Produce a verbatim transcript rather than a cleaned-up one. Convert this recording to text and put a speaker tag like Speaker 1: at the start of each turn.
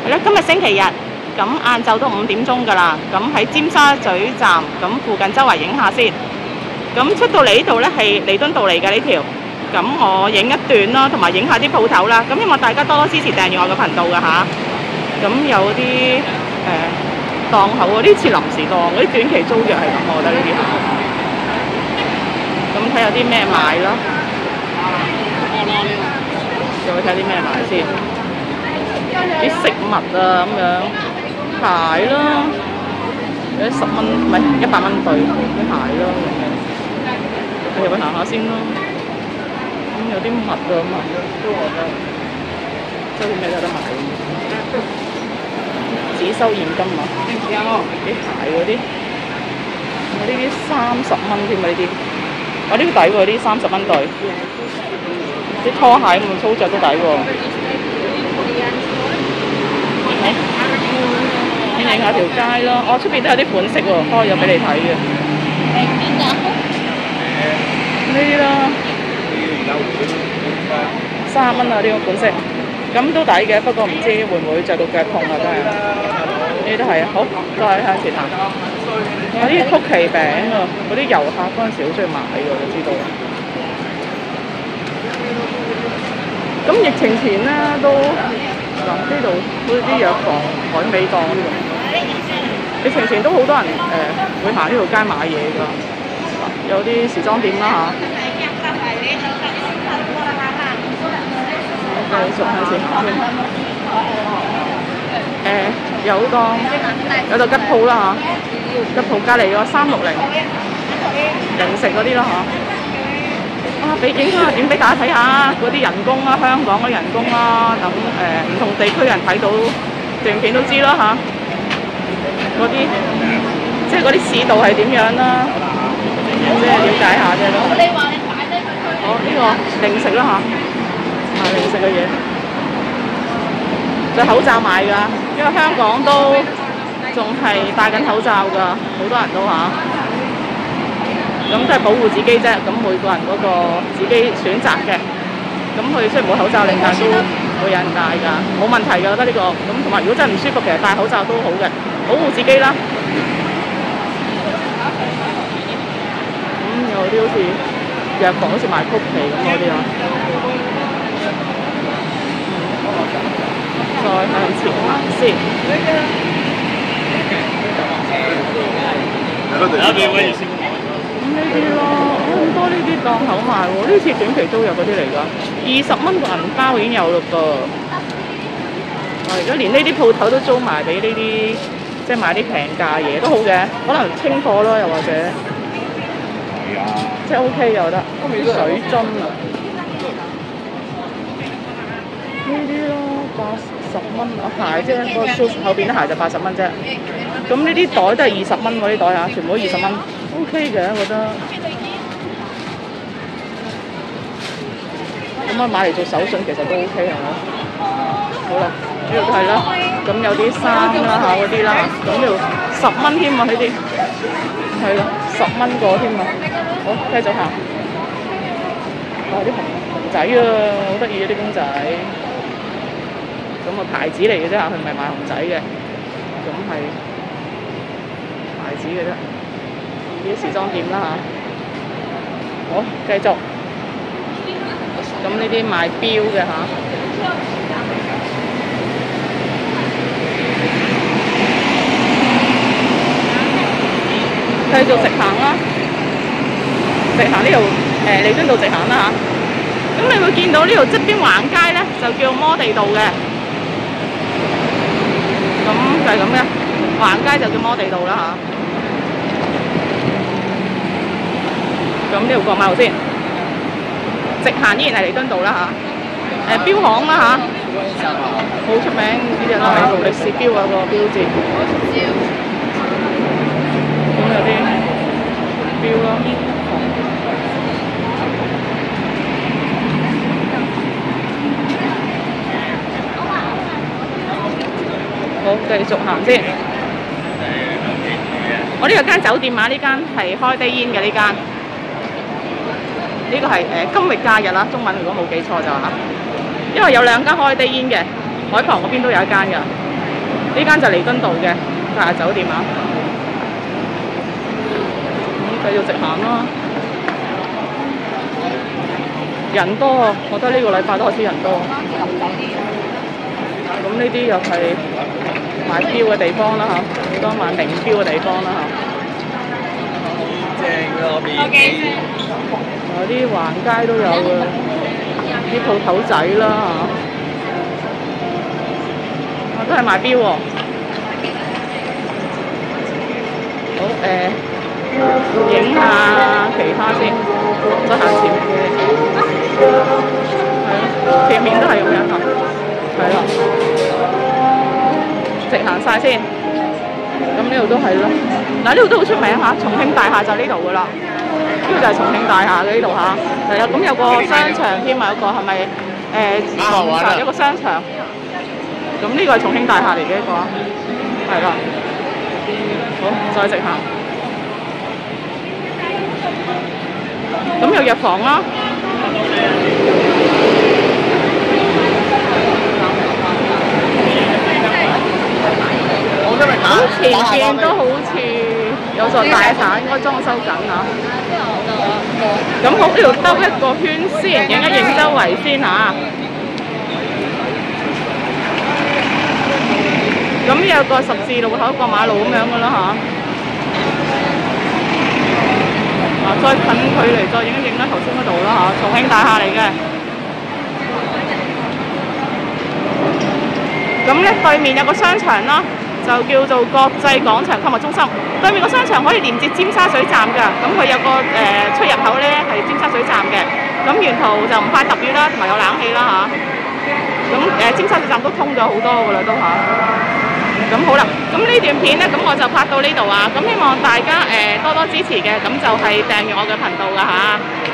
Speaker 1: 咧，今日星期日，咁晏晝都五點鐘㗎啦。咁喺尖沙咀站咁附近周圍影下先。咁出到嚟呢度咧係彌敦道嚟嘅呢條。咁我影一段啦，同埋影下啲鋪頭啦。咁希望大家多多支持訂閱我嘅頻道㗎吓。咁有啲誒檔口啊，呢次臨時檔，嗰啲短期租約係咁，我覺得呢啲嚇。咁睇有啲咩買啦。有冇睇啲咩買先？啲飾物啊咁樣，鞋啦，有啲十蚊唔係一百蚊對啲鞋啦咁樣。我入去行下先咯。有啲襪啊嘛，都我覺得，即係咩都有得買。只收現金啊！啲鞋嗰啲，我呢啲三十蚊添啊！呢啲，我呢個抵喎，呢啲三十蚊對。啲拖鞋咁粗著都抵喎。你影下條街咯，哦出邊都有啲款式喎，開咗俾你睇嘅。呢啲啦。三蚊啊！呢、這個款式咁都抵嘅，不過唔知會唔會着到腳痛啊！真係呢啲都係好，再向前行。有啲曲奇餅啊，嗰啲遊客嗰陣時好中意買嘅，我知道。咁疫情前咧都嗱呢度好似啲藥房、海味檔呢度。疫情前都好多人誒、呃、會行呢條街買嘢㗎，有啲時裝店啦嚇。繼續向前行先。誒有檔有檔吉鋪啦嚇，吉鋪隔離個三六零零食嗰啲啦嚇。啊，俾影下點俾大家睇下嗰啲人工啦，香港嗰啲人工啦，等誒唔同地區人睇到段片都知啦嚇。嗰啲即係嗰啲市道係點樣啦，即係了解下啫咯。你話你擺低佢。哦，呢個零食啦嚇。買零食嘅嘢，著口罩買㗎，因為香港都仲係戴緊口罩㗎，好多人都嚇。咁都係保護自己啫，咁每個人嗰個自己選擇嘅。咁佢雖然冇口罩令，但都會有人戴㗎，冇問題㗎，我覺得呢個。咁同埋如果真係唔舒服，其實戴口罩都好嘅，保護自己啦。咁有啲好似藥房好似賣曲奇咁嗰啲啊。再向前行先。咁呢啲咯，好多呢啲檔口賣喎，呢次短期租約嗰啲嚟㗎，二十蚊個銀包已經有嘞噃。而家連呢啲鋪頭都租埋俾呢啲，即係買啲平價嘢都好嘅，可能清貨咯，又或者即係 OK 嘅，我覺得。啲水樽啊，呢啲咯，八十蚊啊鞋啫，嗰個 shoes 後邊啲鞋就八十蚊啫。咁呢啲袋都係二十蚊喎，啲袋嚇，全部都二十蚊 ，OK 嘅，我覺得。咁啊買嚟做手信其實都 OK 係嘛？好啦，主要都係啦。咁有啲衫啦嚇嗰啲啦，咁呢度十蚊添啊呢啲，係啦，十蚊個添啊。好，繼續行。哇！啲熊熊仔啊，好得意啊啲公仔。咁啊牌子嚟嘅啫嚇，佢唔係賣熊仔嘅，咁係牌子嘅啫。啲時裝店啦嚇。好，繼續。咁呢啲賣錶嘅嚇。繼續直行啦，直行呢度誒彌敦道直行啦嚇。咁你會見到呢度側邊橫街咧，就叫摩地道嘅。咁就係咁嘅，橫街就叫摩地道啦嚇。咁呢度過馬路先，直行依然係彌敦道啦嚇。誒錶行啦嚇，好出名呢隻啦，勞力士錶啊個標誌。咁有啲錶咯，好繼續行先。我呢個間酒店啊，呢間係開低煙嘅呢間。呢個係誒今日假日啦，中文如果冇記錯就嚇。因為有兩間開低煙嘅，海旁嗰邊都有一間㗎。 呢間就彌敦道嘅假日酒店啊。咁繼續直行啦。人多啊，我覺得呢個禮拜都開始人多。咁呢啲又係買錶嘅地方啦嚇，好多買名錶嘅地方啦嚇。正啊！有啲橫街都有嘅，啲鋪頭仔啦嚇，我都係買錶喎。好誒，影下其他先，再行前面。係咯，前面都係咁樣嚇，係啦，直行晒先。咁呢度都係咯，嗱呢度都好出名嚇，重慶大廈就呢度噶啦，呢個就係重慶大廈嘅呢度嚇，係啊，咁有個商場添啊，有個係咪誒網上有個商場，咁呢個係重慶大廈嚟嘅一個，係啦，好再直行，咁有藥房啦。咁前邊都好似有座大廈，應該裝修緊嚇。咁好，呢度兜一個圈先，影一影周圍先嚇。咁有個十字路口過馬路咁樣嘅啦嚇。啊，再近距離再影一影啦，頭先嗰度啦嚇，重慶大廈嚟嘅。咁咧對面有個商場啦。就叫做國際廣場購物中心，對面個商場可以連接尖沙咀站㗎，咁佢有個誒、呃、出入口咧係尖沙咀站嘅，咁沿途就唔怕揼雨啦，同埋有冷氣啦嚇。咁、啊、誒、呃、尖沙咀站都通咗好多㗎啦都嚇。咁、啊、好啦，咁呢段片咧，咁我就拍到呢度啊，咁希望大家誒、呃、多多支持嘅，咁就係訂閱我嘅頻道㗎嚇。